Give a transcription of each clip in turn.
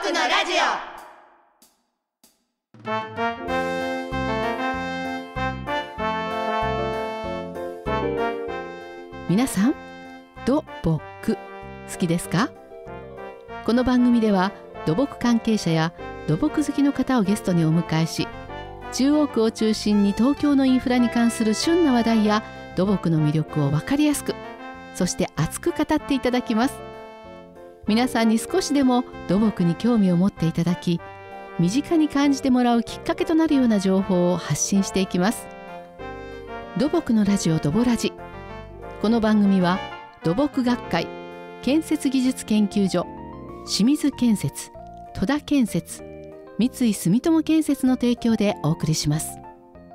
のラジオ。 皆さん、土木好きですか？この番組では土木関係者や土木好きの方をゲストにお迎えし、中央区を中心に東京のインフラに関する旬な話題や土木の魅力を分かりやすく、そして熱く語っていただきます。皆さんに少しでも土木に興味を持っていただき、身近に感じてもらうきっかけとなるような情報を発信していきます。土木のラジオドボラジ。この番組は土木学会、建設技術研究所、清水建設、戸田建設、三井住友建設の提供でお送りします。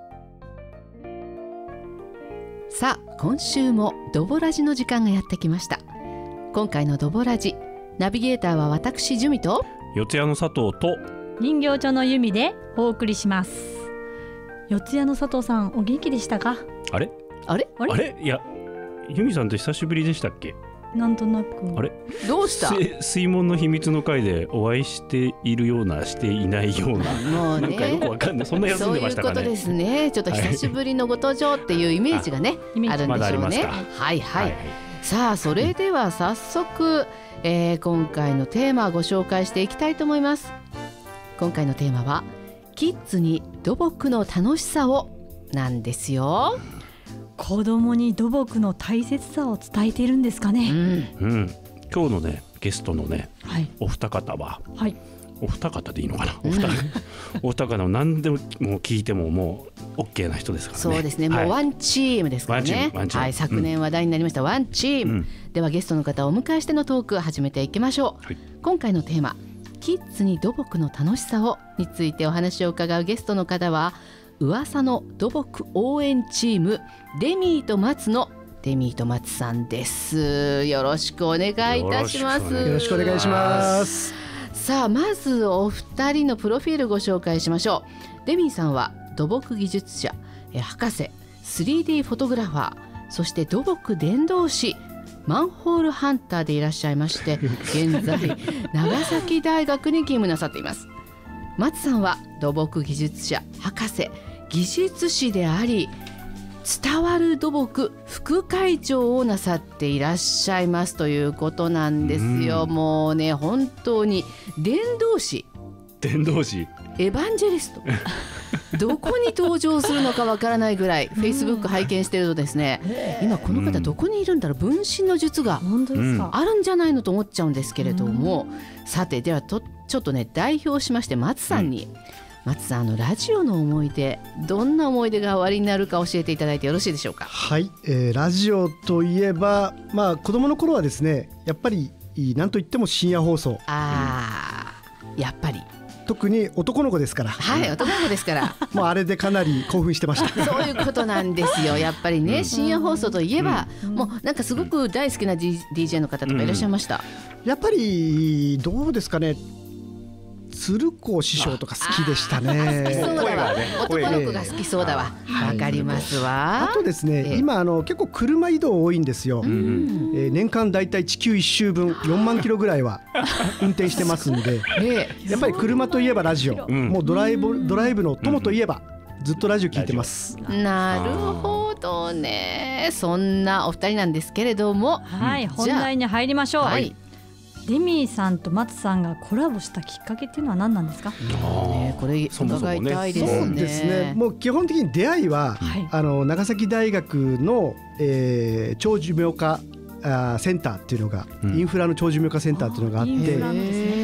さあ、今週もドボラジの時間がやってきました。今回のドボラジ、ナビゲーターは私ジュミと四谷の佐藤と人形町の由美でお送りします。四谷の佐藤さん、お元気でしたか？ あれいや、由美さんと久しぶりでしたっけ？ なんとなく。 あれどうした？ 水門の秘密の会でお会いしているようなしていないような、 もうね、 なんかよくわかんない。そんな休んでましたかね。 そういうことですね。ちょっと久しぶりのご登場っていうイメージがね、あるんでしょうね。 まだありますか。 はいはい。さあ、それでは早速、今回のテーマをご紹介していきたいと思います。今回のテーマはキッズに土木の楽しさをなんですよ。 子供に土木の大切さを伝えているんですかね。 今日のねゲストのね、お二方は、お二方でいいのかな、お二方の何でも聞いてももう OK な人ですからね。 そうですね、もうワンチームですからね。はい、昨年話題になりましたワンチーム、ではゲストの方をお迎えしてのトーク始めていきましょう。今回のテーマ、キッズに土木の楽しさをについてお話を伺うゲストの方は、噂の土木応援チームデミーと松のデミーと松さんです。よろしくお願いいたします。 よろしくお願いします。 さあ、まずお二人のプロフィールご紹介しましょう。デミーさんは土木技術者、博士、 3D フォトグラファー、そして土木伝道師、マンホールハンターでいらっしゃいまして、現在長崎大学に勤務なさっています。松さんは土木技術者、博士、技術士であり、伝わる土木副会長をなさっていらっしゃいますということなんですよ。もうね、本当に伝道師、エヴァンジェリストどこに登場するのかわからないぐらい、Facebook 拝見しているとですね、今この方どこにいるんだろう、分身の術があるんじゃないのと思っちゃうんですけれども、さて、ではちょっとね、代表しまして松さんに、松さん、ラジオの思い出、どんな思い出がおありになるか教えていただいてよろしいでしょうか。 はい、ラジオといえば、子供の頃はですね、やっぱり何といっても深夜放送。 やっぱり特に男の子ですから。 はい、男の子ですからもうあれでかなり興奮してましたそういうことなんですよ。やっぱりね、深夜放送といえば、もうなんかすごく大好きな、DJ の方とかいらっしゃいました。 やっぱりどうですかね、鶴光師匠とか好きでしたね。 好きそうだわ、男の子が好きそうだわ、わかりますわ。 あとですね、今結構車移動多いんですよ。年間だいたい地球1周分4万キロぐらいは運転してますんで、やっぱり車といえばラジオ、もうドライブの友といえばずっとラジオ聞いてます。 なるほどね。そんなお二人なんですけれども、 本題に入りましょう。デミーさんと松さんがコラボしたきっかけっていうのは何なんですか？ これ伺いたいですね。 そうですね、もう基本的に出会いは、長崎大学の、長寿命化センターっていうのが、インフラの長寿命化センターっていうのがあって、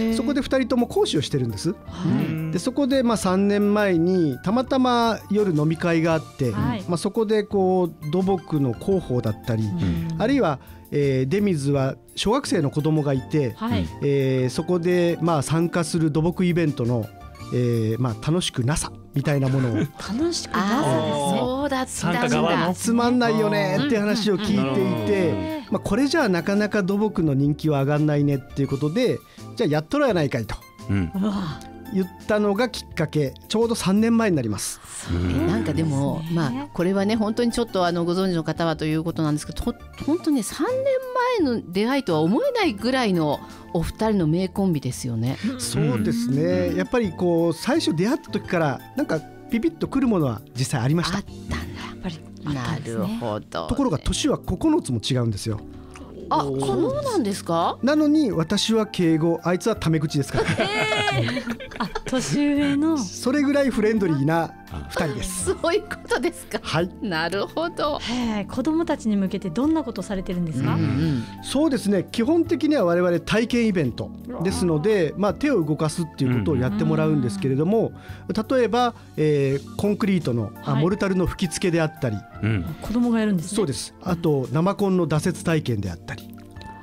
そこで2人とも講師をしてるんです。でそこで3年前にたまたま夜飲み会があって、そこでこう土木の広報だったり、あるいは出水は小学生の子供がいて、そこで参加する土木イベントの、楽しくなさみたいなものを楽しくなさそうだったんだ。 つまんないよねって話を聞いていて、これじゃあなかなか土木の人気は上がんないねっていうことで、じゃあやっとるやないかいと言ったのがきっかけ、ちょうど3年前になります。 なんかでも、これはね本当にちょっとご存知の方はということなんですけど、本当に3年前の出会いとは思えないぐらいのお二人の名コンビですよね。 そうですね、やっぱりこう最初出会った時からなんかピピッとくるものは実際ありました。 あったんだ、やっぱり。なるほど。 ところが年は9つも違うんですよ。 そうなんですか。 なのに私は敬語、あいつはタメ口ですから、 年上のそれぐらいフレンドリーな2人です。 そういうことですか。 はい、 なるほど。 子どもたちに向けてどんなことされてるんですか。 そうですね、基本的には我々体験イベントですので、手を動かすっていうことをやってもらうんですけれども、例えば、コンクリートの、モルタルの吹き付けであったり、 子供がやるんですね。 そうです。あと生コンの挫折体験であったり。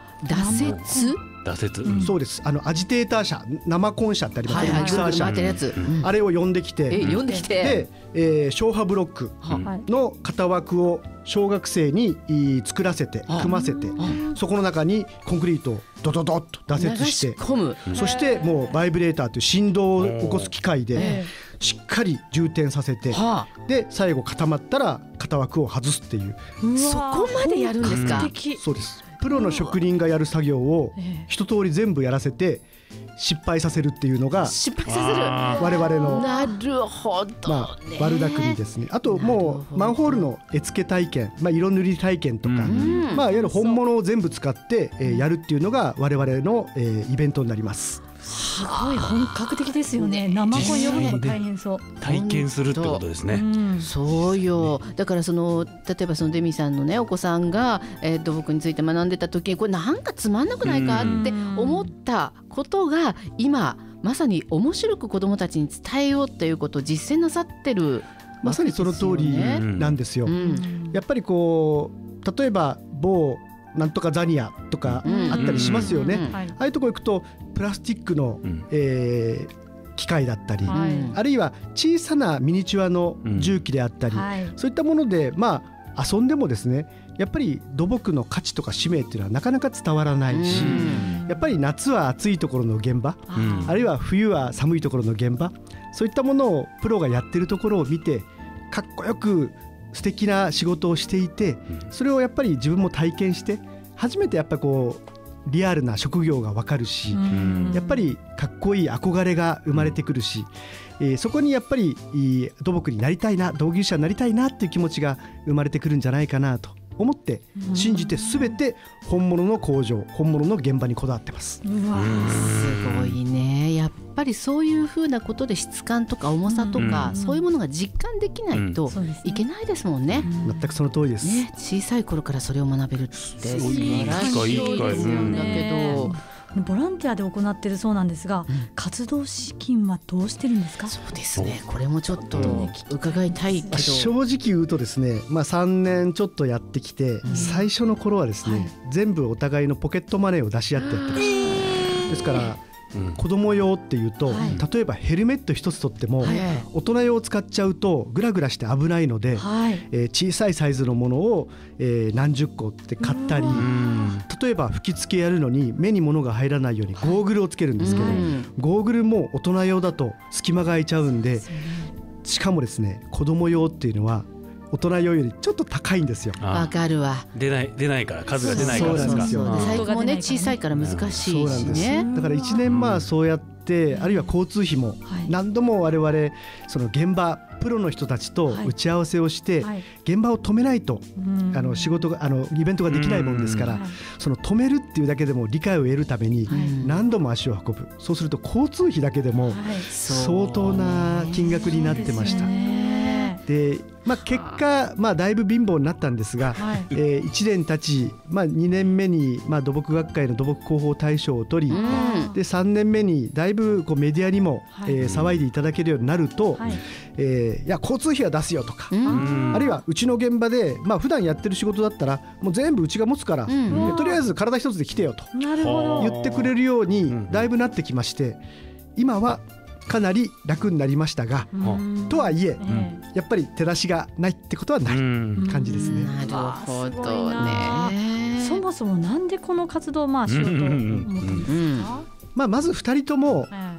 挫折、 そうです。アジテーター車、生コン車ってありますね、ミキサー車、あれを呼んできて、で、消波ブロックの型枠を小学生に作らせて組ませて、そこの中にコンクリートをドドドッと挫折して、そしてもうバイブレーターという振動を起こす機械でしっかり充填させて、で最後固まったら型枠を外すっていう。 そこまでやるんですか。 そうです。プロの職人がやる作業を一通り全部やらせて失敗させるっていうのが我々のなるほど、 悪巧みですね。あともうマンホールの絵付け体験、色塗り体験とか、いわゆる本物を全部使ってやるっていうのが我々のイベントになります。 すごい本格的ですよね。生コン呼ぶのも大変そう。 体験するってことですね。 そうよ。だから例えばデミさんのねお子さんが土木について学んでた時に、これなんかつまんなくないかって思ったことが今まさに面白く子どもたちに伝えようっていうことを実践なさってる、 まさにその通りなんですよ。やっぱりこう例えば某なんとかザニアとかあったりしますよね。ああいうとこ行くとプラスチックの、機械だったり、あるいは小さなミニチュアの重機であったり、そういったもので遊んでもですね、やっぱり土木の価値とか使命っていうのはなかなか伝わらないし、やっぱり夏は暑いところの現場、あるいは冬は寒いところの現場、そういったものをプロがやってるところを見てかっこよく素敵な仕事をしていて、それをやっぱり自分も体験して初めてやっぱこうリアルな職業が分かるし、やっぱりかっこいい憧れが生まれてくるし、そこにやっぱり土木になりたいな、土木者になりたいなっていう気持ちが生まれてくるんじゃないかなと思って信じて、全て本物の工場、本物の現場にこだわってます。 すごいね。やっぱりそういうふうなことで質感とか重さとか、そういうものが実感できないといけないですもんね。 全くその通りです、 小さい頃からそれを学べるって素晴らしいですよね。だけどボランティアで行っているそうなんですが、活動資金はどうしてるんですか。 そうですね、これもちょっと伺いたいけど、 正直言うとですね、3年ちょっとやってきて、最初の頃はですね、全部お互いのポケットマネーを出し合ってやってました。ですから子供用っていうと、例えばヘルメット一つ取っても、大人用を使っちゃうとグラグラして危ないので、小さいサイズのものを、何十個って買ったり、例えば吹き付けやるのに目に物が入らないようにゴーグルをつけるんですけど、ゴーグルも大人用だと隙間が空いちゃうんで、しかもですね子供用っていうのは大人用よりちょっと高いんですよ。 わかるわ。 出ないから、数が出ないからですか。 財布もね小さいから難しいしね。 だから1年そうやって、あるいは交通費も何度も我々その現場プロの人たちと打ち合わせをして、現場を止めないと仕事がイベントができないもんですから、その止めるっていうだけでも理解を得るために何度も足を運ぶ。そうすると交通費だけでも相当な金額になってました。で結果、だいぶ貧乏になったんですが、1年経ち、2年目に、土木学会の土木広報大賞を取り、で3年目にだいぶメディアにも、騒いでいただけるようになると、いや交通費は出すよとか、あるいはうちの現場で、普段やってる仕事だったらもう全部うちが持つから、とりあえず体一つで来てよと言ってくれるようにだいぶなってきまして、今はかなり楽になりましたが、とはいえ、やっぱり手出しがないってことはない感じですね。 なるほどね。 そもそもなんでこの活動をしようと思ったんですか。 まず2人とも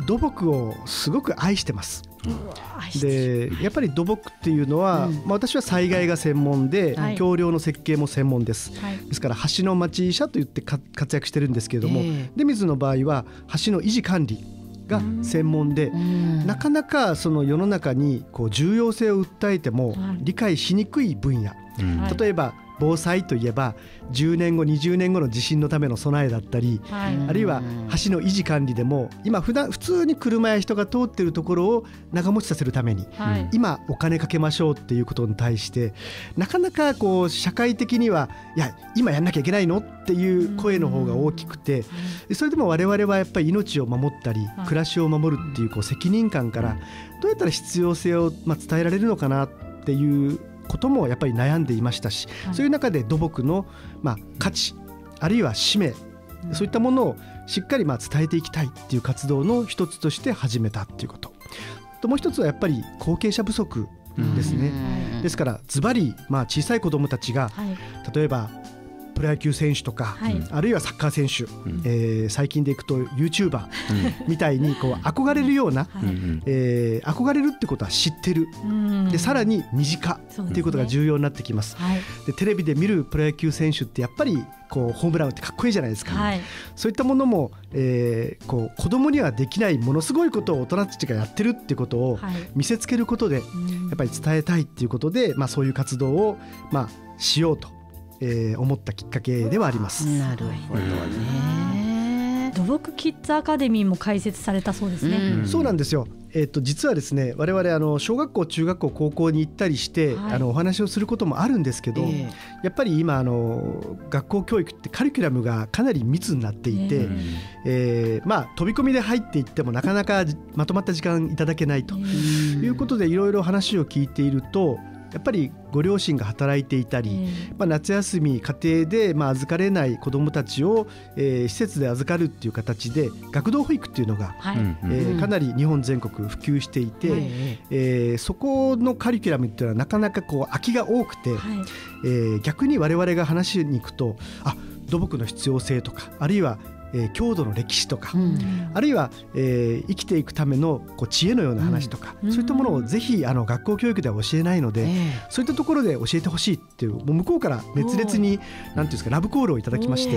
土木をすごく愛してます。でやっぱり土木っていうのは、私は災害が専門で、橋梁の設計も専門です、ですから橋の町医者といって活躍してるんですけれども、出水の場合は橋の維持管理が専門で、なかなかその世の中にこう重要性を訴えても理解しにくい分野、例えば防災といえば10年後20年後の地震のための備えだったり、あるいは橋の維持管理でも今普通に車や人が通っているところを長持ちさせるために、今お金かけましょうっていうことに対してなかなかこう社会的にはいや今やんなきゃいけないのっていう声の方が大きくて、それでも我々はやっぱり命を守ったり暮らしを守るっていうこう責任感からどうやったら必要性を伝えられるのかなっていうこともやっぱり悩んでいましたし、そういう中で土木の価値あるいは使命、そういったものをしっかり伝えていきたいっていう活動の一つとして始めたっていうことと、もう一つはやっぱり後継者不足ですね。ですからズバリ小さい子どもたちが例えばプロ野球選手とか、あるいはサッカー選手、最近でいくと YouTuber みたいにこう憧れるような、憧れるってことは知ってる、でさらに身近っていうことが重要になってきます。でテレビで見るプロ野球選手ってやっぱりこうホームラン打ってかっこいいじゃないですか、そういったものも、こう子供にはできないものすごいことを大人たちがやってるっていうことを見せつけることで、やっぱり伝えたいっていうことで、そういう活動をしようと思ったきっかけではあります。 なるほどね。 土木キッズアカデミーも開設されたそうですね。 そうなんですよ。実はですね、我々小学校中学校高校に行ったりして、お話をすることもあるんですけど、やっぱり今学校教育ってカリキュラムがかなり密になっていて、飛び込みで入っていってもなかなかまとまった時間いただけないということで、いろいろ話を聞いているとやっぱりご両親が働いていたり、夏休み家庭で預かれない子どもたちを、施設で預かるっていう形で学童保育っていうのが、かなり日本全国普及していて、そこのカリキュラムっていうのはなかなかこう空きが多くて、逆に我々が話しに行くと土木の必要性とか、あるいは郷土の歴史とか、あるいは、生きていくための知恵のような話とか、そういったものをぜひ学校教育では教えないので、そういったところで教えてほしいっていう、もう向こうから熱烈になんていうんですか、ラブコールをいただきまして、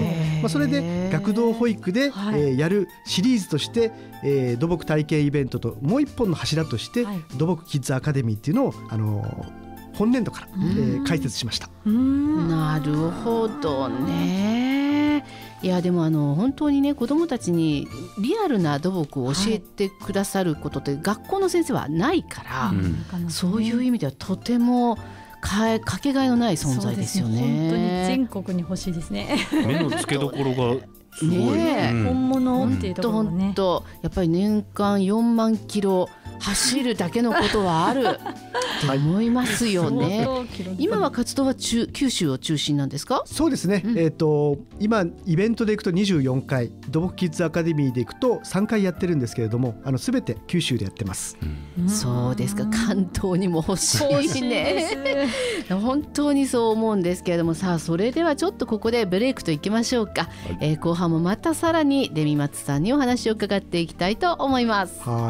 それで学童保育で、やるシリーズとして、土木体験イベントともう一本の柱として、土木キッズアカデミーっていうのを本年度から、開設しました。 なるほどね。いやでも本当にね、子どもたちにリアルな土木を教えてくださることって学校の先生はないから、そういう意味ではとてもかけがえのない存在ですよね。 本当に全国に欲しいですね。 目の付けどころがすごい、 本物っていうところね。 やっぱり年間4万キロ走るだけのことはあると思いますよね。今は活動は九州を中心なんですか？ そうですね、今イベントでいくと24回、土木キッズアカデミーでいくと3回やってるんですけれども、すべて九州でやってます。 そうですか。関東にも欲しいね。本当にそう思うんですけれども、さあそれではちょっとここでブレイクといきましょうか。後半もまたさらに出見松さんにお話を伺っていきたいと思います。 はい。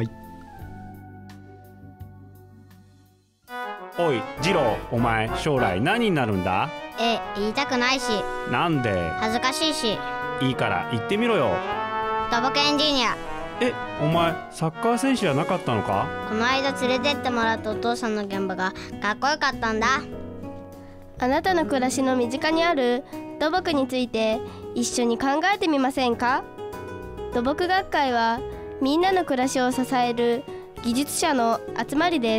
おい次郎、お前将来何になるんだ？ 言いたくないし。 なんで？ 恥ずかしいし。 いいから言ってみろよ。 土木エンジニア。 お前サッカー選手じゃなかったのか？ この間連れてってもらったお父さんの現場がかっこよかったんだ。 あなたの暮らしの身近にある土木について一緒に考えてみませんか？土木学会はみんなの暮らしを支える技術者の集まりです。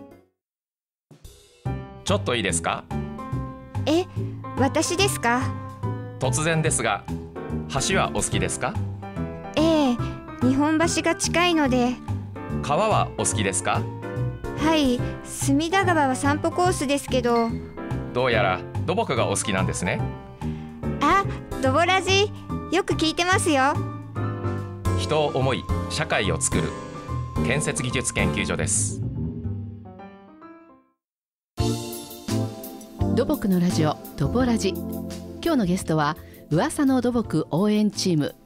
ちょっといいですか？ 私ですか？ 突然ですが、橋はお好きですか？ 日本橋が近いので。 川はお好きですか？ はい、隅田川は散歩コースですけど。 どうやら土木がお好きなんですね。 ドボラジよく聞いてますよ。 人を思い社会を作る建設技術研究所です。 土木のラジオ、ドボラジ。今日のゲストは噂の土木応援チーム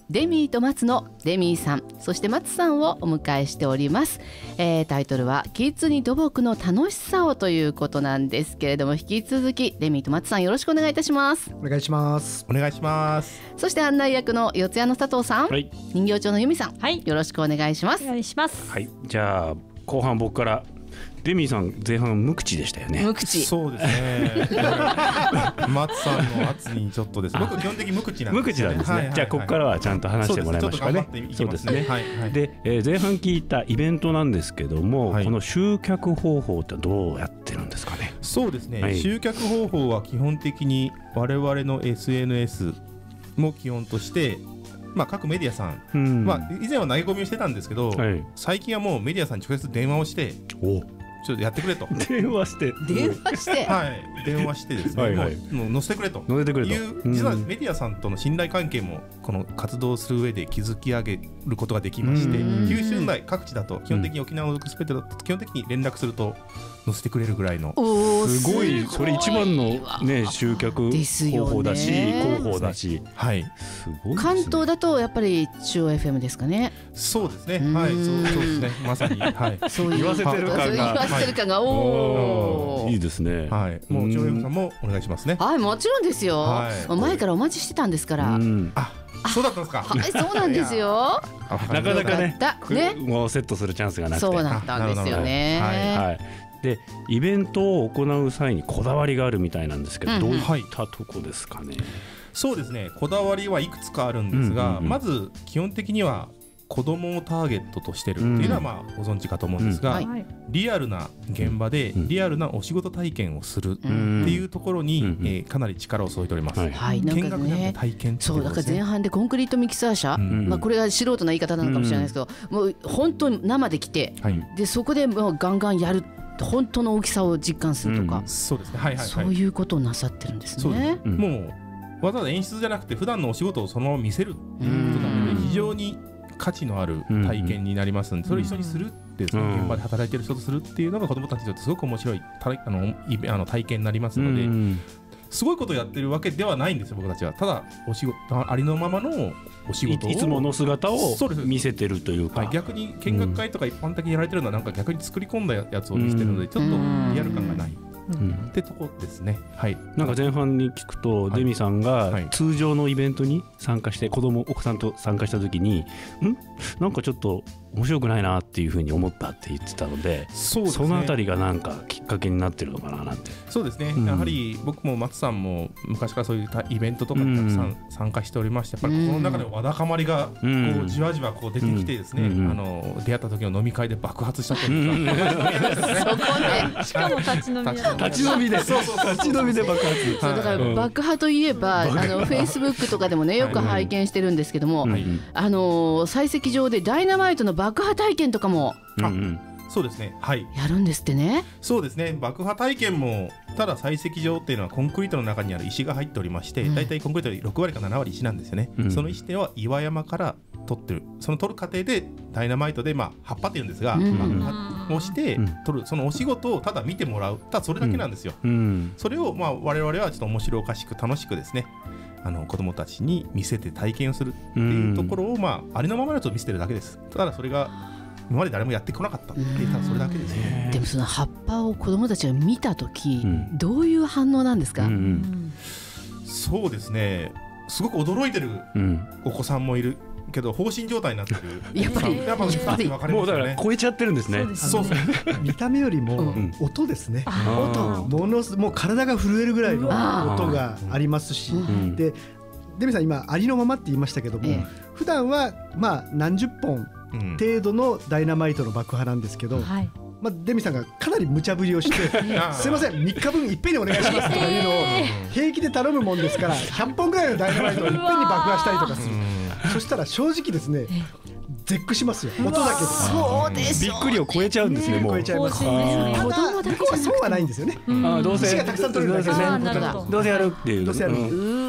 デミーと松のデミーさん、そして松さんをお迎えしております。タイトルはキッズに土木の楽しさをということなんですけれども、引き続きデミーと松さんよろしくお願いいたします。 お願いします。 お願いします。 そして案内役の四谷の佐藤さん、 はい、 人形町の由美さん、 はい、 よろしくお願いします。 お願いします。 はい、じゃあ後半僕から。デミーさん前半無口でしたよね。 無口。 そうですね。松さんの圧にちょっとですね。僕基本的に無口なんです、ね。 無口なんですね。じゃあここからはちゃんと話してもらいましょうかね。そうですね。で、前半聞いたイベントなんですけども、この集客方法ってどうやってるんですかね。 そうですね。集客方法は基本的に我々の SNS も基本として。各メディアさん、以前は投げ込みをしてたんですけど、最近はもうメディアさんに直接電話をしてちょっとやってくれと電話してはい電話してですね、もう載せてくれという実はメディアさんとの信頼関係もこの活動する上で築き上げることができまして、九州内各地だと基本的に沖縄のスペクトだと基本的に連絡すると載せてくれるぐらいのすごいそれ一番のね集客方法だし広報だし、 はいすごいですね。 関東だとやっぱり中央 FM ですかね。 そうですね、はい、そうですね、まさに、はい、 そういう言わせてる感がおいいですね。 はい、もう中央 FM さんもお願いしますね。 はい、もちろんですよ。前からお待ちしてたんですから。 そうだったんですか。 はい、そうなんですよ。 なかなかねもうセットするチャンスがなくて。 そうなったんですよね。 はい。でイベントを行う際にこだわりがあるみたいなんですけど、どういったとこですかね。 そうですね、こだわりはいくつかあるんですが、まず基本的には子どもをターゲットとしてるっていうのはご存知かと思うんですが、リアルな現場でリアルなお仕事体験をするっていうところにかなり力を注いでおります。見学で体験っていうことですね。 そうだから前半でコンクリートミキサー車、これが素人な言い方なのかもしれないですけど、もう本当に生で来て、でそこでもうガンガンやる本当の大きさを実感するとか、 そうですね、はいはいはい、 そういうことをなさってるんですね。 もうわざわざ演出じゃなくて普段のお仕事をそのまま見せるっていうことなので、非常に価値のある体験になりますので、それを一緒にするってですね、現場で働いてる人とするっていうのが子どもたちにとってすごく面白い体験になりますので、すごいことをやってるわけではないんですよ、僕たちは。ただお仕事ありのままのお仕事をいつもの姿を見せてるというか、 逆に見学会とか一般的にやられてるのはなんか逆に作り込んだやつを見せてるので、ちょっとリアル感がないってとこですね。はい、 なんか前半に聞くと、デミさんが通常のイベントに参加して奥さんと参加した時になんかちょっと面白くないなっていうふうに思ったって言ってたので、そのあたりがなんかきっかけになってるのかななんて。 そうですね、やはり僕も松さんも昔からそういうイベントとかにたくさん参加しておりまして、やっぱりこの中でわだかまりがこうじわじわこう出てきてですね、出会った時の飲み会で爆発したというか、しかも立ち飲みで立ち飲みで爆発。 だから爆破といえばフェイスブックとかでもねよく拝見してるんですけども、採石場でダイナマイトの爆破体験とかもそうですね、はい、 やるんですってね。 そうですね、爆破体験もただ採石場っていうのはコンクリートの中にある石が入っておりまして、だいたいコンクリートで6割か7割石なんですよね。その石は岩山から取ってる、その取る過程でダイナマイトで葉っぱっていうんですが、爆破をして取る、そのお仕事をただ見てもらう、ただそれだけなんですよ。それを我々はちょっと面白おかしく楽しくですね、子どもたちに見せて体験をするっていうところを、ありのままのやつを見せてるだけです。ただそれが今まで誰もやってこなかったっていう、ただそれだけですね。 でもその葉っぱを子どもたちが見たとき、どういう反応なんですか？ そうですね、すごく驚いてるお子さんもいるけど放心状態になってるやっぱり分かりますよね。 もうだから超えちゃってるんですね。 そう見た目よりも音ですね。もう体が震えるぐらいの音がありますし、でデミさん今ありのままって言いましたけども、普段は何十本程度のダイナマイトの爆破なんですけど、デミさんがかなり無茶ぶりをしてすいません3日分いっぺんにお願いしますとかいうのを平気で頼むもんですから、100本ぐらいのダイナマイトをいっぺんに爆破したりとかする。そしたら正直ですね、絶句しますよ、音だけで。 そうでしょう、 びっくりを超えちゃうんですね。もう超えちゃいます。ただ向こうはそうはないんですよね。 どうせ石がたくさん取れるだけで、 どうせやるっていう。 どうせやる。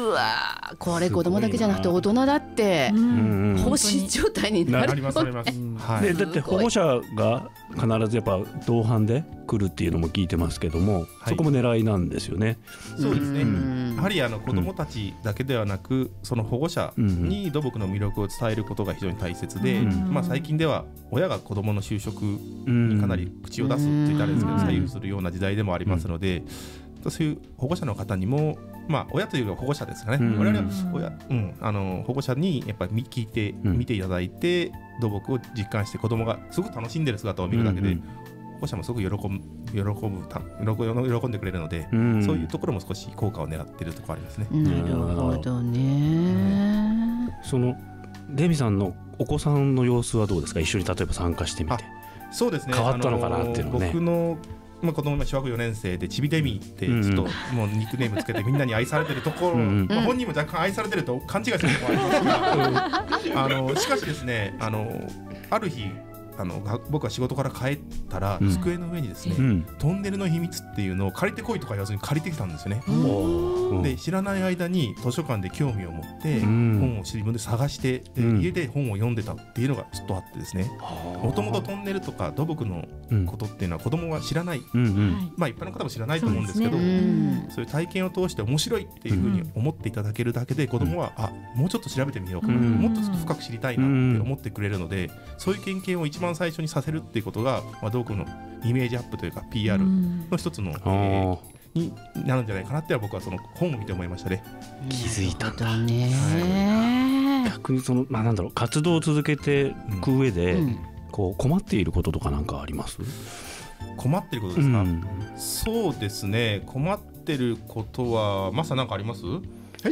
うわこれ子供だけじゃなくて大人だって放心状態になる。 ありますあります。 でだって保護者が必ずやっぱ同伴で来るっていうのも聞いてますけども、そこも狙いなんですよね。 そうですね。やはり子どもたちだけではなく、その保護者に土木の魅力を伝えることが非常に大切で、最近では親が子どもの就職にかなり口を出すって言ったらあれですけど、左右するような時代でもありますので、そういう保護者の方にも、親というか保護者ですかね、我々は保護者にやっぱり聞いて見ていただいて、土木を実感して子どもがすごく楽しんでる姿を見るだけで、保護者もすごく喜んでくれるので、そういうところも少し効果を狙っているところありますね。 なるほどね。 そのデミさんのお子さんの様子はどうですか？一緒に例えば参加してみて。 そうですね。 変わったのかなっていうのね。僕の子供が小学4年生でちびデミってちょっともうニックネームつけてみんなに愛されてるところ、本人も若干愛されてると勘違いするところありますが、しかしですね、ある日僕は仕事から帰ったら、机の上にですね、トンネルの秘密っていうのを借りてこいとか言わずに借りてきたんですよね。で知らない間に図書館で興味を持って本を自分で探して、家で本を読んでたっていうのがずっとあってですね、もともとトンネルとか土木のことっていうのは子供は知らない、一般の方も知らないと思うんですけど、そういう体験を通して面白いっていうふうに思っていただけるだけで、子供はもうちょっと調べてみようかな、もっとちょっと深く知りたいなって思ってくれるので、そういう経験を一番最初にさせるっていうことが、土木のイメージアップというか PR の一つの、になるんじゃないかなって僕はその本を見て思いましたね。 気づいたんだね。逆にそのなんだろう、活動を続けていく上で、こう困っていることとかなんかあります？ 困っていることですか？そうですね。困ってることはマサなんかあります？はい、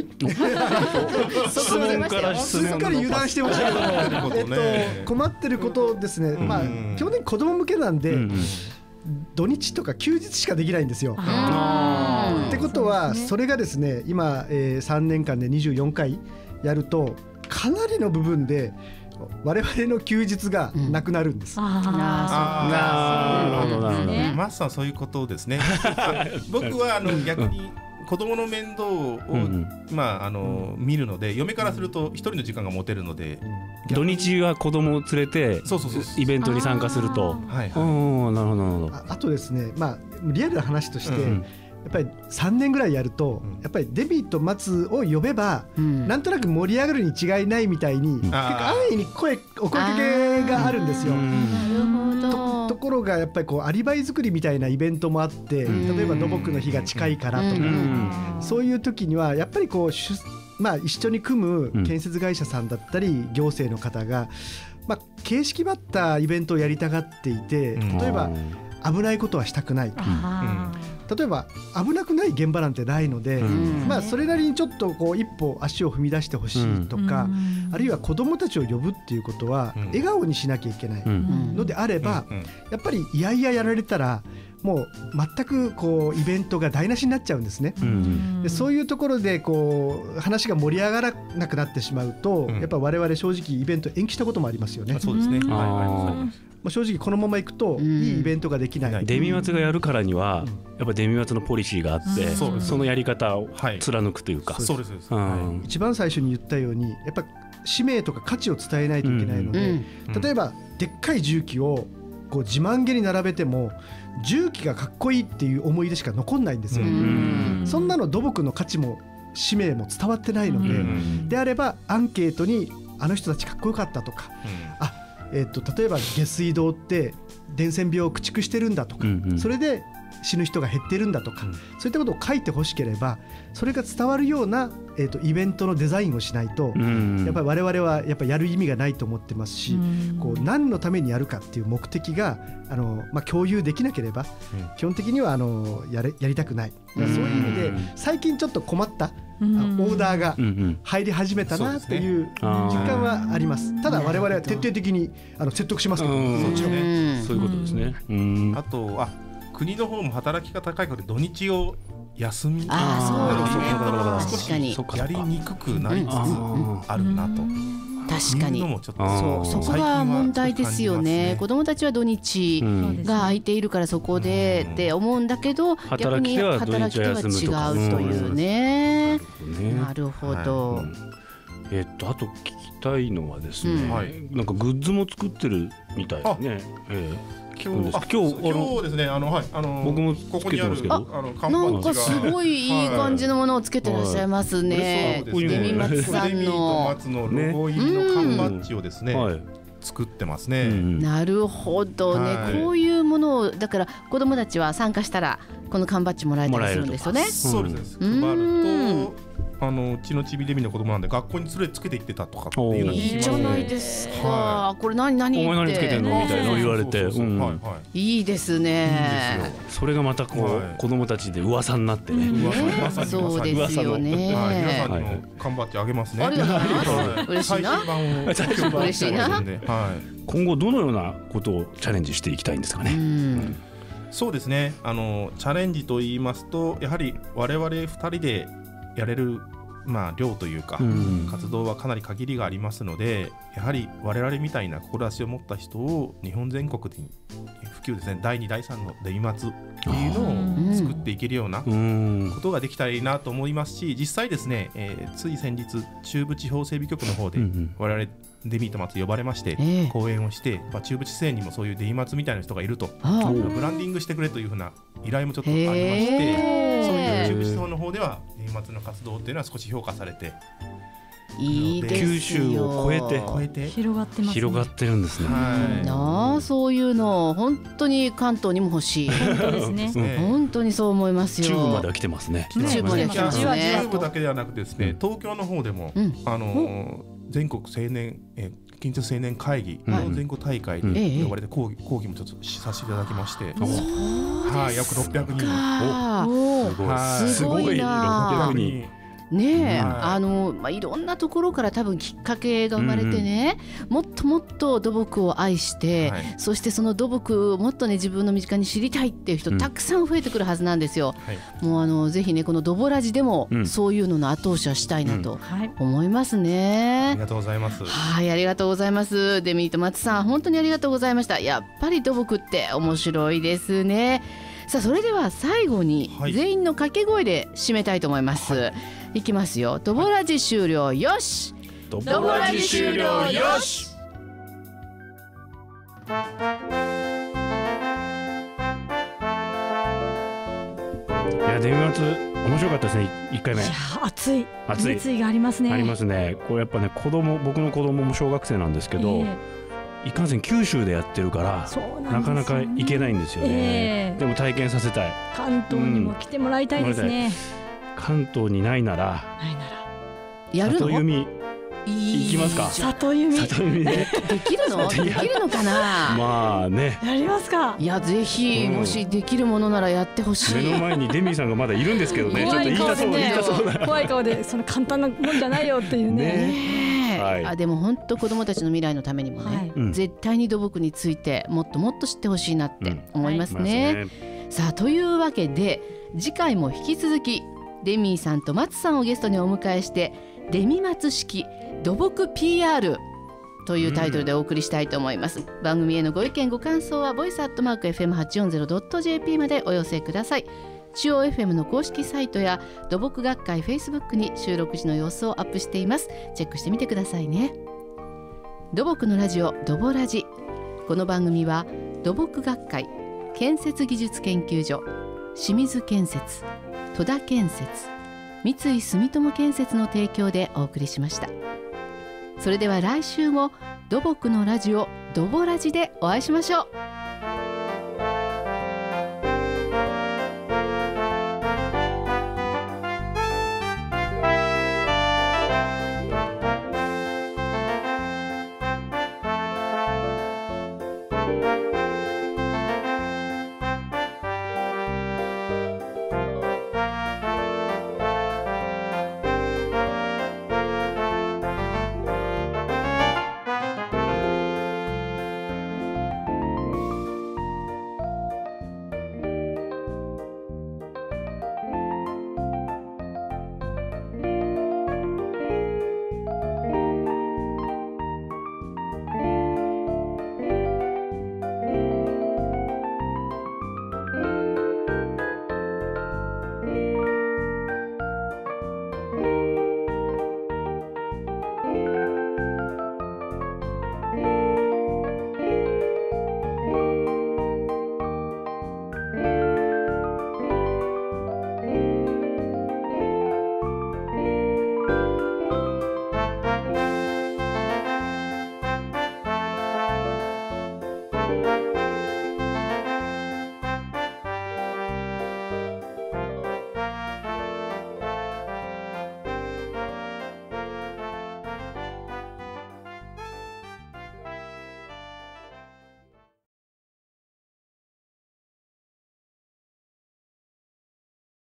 質問からすっかり油断してましたけど、困ってることですね。基本的に子供向けなんで、土日とか休日しかできないんですよ。ってことはそれがですね、今3年間で24回やるとかなりの部分で我々の休日がなくなるんです。 なるほどなるほど。マスさんそういうことですね。僕は逆に子供の面倒を、見るので、嫁からすると一人の時間が持てるので、 土日は子供を連れてイベントに参加すると。なるほど。 あとですね、リアルな話として、やっぱり3年ぐらいやると、やっぱりデビと松を呼べば、なんとなく盛り上がるに違いないみたいに、結構安易にお声かけがあるんですよ。ところがやっぱりアリバイ作りみたいなイベントもあって、例えば土木の日が近いからとか、そういう時にはやっぱり一緒に組む建設会社さんだったり行政の方が、形式ばったイベントをやりたがっていて、例えば危ないことはしたくないとか、例えば危なくない現場なんてないので、それなりにちょっと一歩足を踏み出してほしいとか、あるいは子どもたちを呼ぶっていうことは笑顔にしなきゃいけないのであれば、やっぱりいやいややられたらもう全くイベントが台無しになっちゃうんですね。でそういうところで話が盛り上がらなくなってしまうと、やっぱ我々正直イベント延期したこともありますよね。 そうですね。 正直このままいくといいイベントができない。 デミマツがやるからにはやっぱデミマツのポリシーがあって、そのやり方を貫くというか。 一番最初に言ったように、やっぱ使命とか価値を伝えないといけないので、例えばでっかい重機を自慢げに並べても重機がかっこいいっていう思い出しか残んないんですよ。そんなの土木の価値も使命も伝わってないので、であればアンケートにあの人たちかっこよかったとか、例えば下水道って伝染病を駆逐してるんだとか、それで死ぬ人が減ってるんだとか、そういったことを書いてほしければ、それが伝わるような、イベントのデザインをしないと、やっぱり我々はやっぱやる意味がないと思ってますし、何のためにやるかっていう目的が共有できなければ、基本的にはやりたくない。そういう意味で最近ちょっと困ったオーダーが入り始めたなっていう実感はあります。ただ我々は徹底的に説得しますけど、もちろんそういうことですね。 あと国の方も働きが高いから土日を休み少しやりにくくなりつつあるなと。 確かにいうのもちょっとそこが問題ですよね。子どもたちは土日が空いているからそこでって思うんだけど、逆に働き手は違うというね。なるほど。 あと聞きたいのはですね、なんかグッズも作ってるみたいですね。今日ですね、 僕もつけてますけど、 なんかすごいいい感じのものをつけてらっしゃいますね。デミ松さんの松のロゴ入りの缶バッジをですね、作ってますね。 なるほどね。こういうものをだから子どもたちは参加したらこの缶バッジもらえたりするんですよね。 そうです。配ると。うちのちびデミの子供なんで学校にそれつけていってたとかっていうのいいじゃないですか。これ何ってお前何つけてんのみたいな言われて、 いいですね。 それがまたこう子供たちで噂になってね。 そうですよね。 皆さんにも缶バッジあげますね。 嬉しいな。嬉しいな。 今後どのようなことをチャレンジしていきたいんですかね。 そうですね。チャレンジと言いますと、やはり我々2人でやれる量というか、活動はかなり限りがありますので、やはり我々みたいな志を持った人を日本全国に普及ですね、第2第3のデミ松っていうのを作っていけるようなことができたらいいなと思いますし、実際ですね、つい先日中部地方整備局の方で我々デミと松呼ばれまして講演をして、中部地政にもそういうデミ松みたいな人がいると、ブランディングしてくれというふうな依頼もちょっとありまして、そういう中部地方の方ではデミ松の活動っていうのは少し評価されて、 いいですよ。 九州を超えて広がってますね。 広がってるんですね。 そういうの本当に関東にも欲しい。本当にそう思いますよ。 中部までは来てますね。 中部まで来てますね。 中部だけではなくてですね、東京の方でも全国青年近鉄青年会議の全国大会に呼ばれて講義もちょっとさせていただきまして、約600人すごいな。 600人ねえ、いろんなところから多分きっかけが生まれてね、もっともっと土木を愛して、そしてその土木をもっとね自分の身近に知りたいっていう人たくさん増えてくるはずなんですよ。もうぜひねこのドボラジでもそういうのの後押しはしたいなと思いますね。 ありがとうございます。 はい、ありがとうございます。デミーと松さん本当にありがとうございました。やっぱり土木って面白いですね。さあそれでは最後に全員の掛け声で締めたいと思います。いきますよ。ドボラジ終了よし。 ドボラジ終了よし。いやデミ松面白かったですね。1回目。いや熱い熱意がありますね。 ありますね。これやっぱね僕の子供も小学生なんですけど。いかんせん九州でやってるからなかなか行けないんですよね。でも体験させたい。 関東にも来てもらいたいですね。 関東にないならやるの？ 里弓行きますか。 里弓できるの？できるのかな。 まあね。 やりますか。 いやぜひもしできるものならやってほしい。 目の前にデミーさんがまだいるんですけどね。ちょっと言いたそうな。 怖い顔でその簡単なもんじゃないよっていうね。 でも本当子どもたちの未来のためにもね、絶対に土木についてもっともっと知ってほしいなって思いますね。さあというわけで次回も引き続きデミーさんと松さんをゲストにお迎えしてデミ松式土木 PR というタイトルでお送りしたいと思います。番組へのご意見ご感想はvoice@fm840.jp までお寄せください。中央 FM の公式サイトや土木学会 Facebook に収録時の様子をアップしています。チェックしてみてくださいね。土木のラジオドボラジ。この番組は土木学会建設技術研究所、清水建設、戸田建設、三井住友建設の提供でお送りしました。それでは来週も土木のラジオドボラジでお会いしましょう。